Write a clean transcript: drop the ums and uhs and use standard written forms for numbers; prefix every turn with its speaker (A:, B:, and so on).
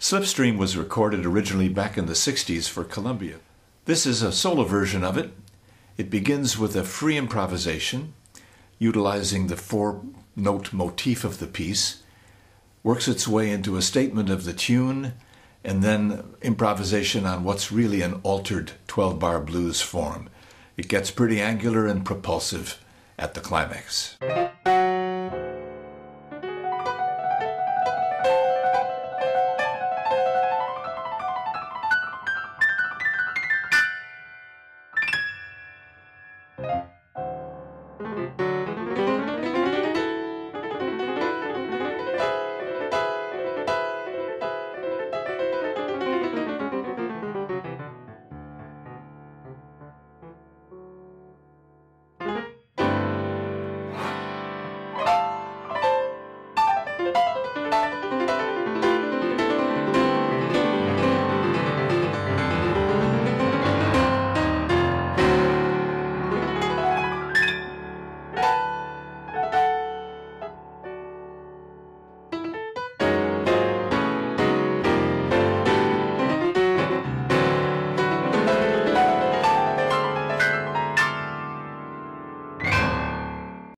A: Slipstream was recorded originally back in the 60s for Columbia. This is a solo version of it. It begins with a free improvisation, utilizing the four-note motif of the piece, works its way into a statement of the tune, and then improvisation on what's really an altered 12-bar blues form. It gets pretty angular and propulsive at the climax.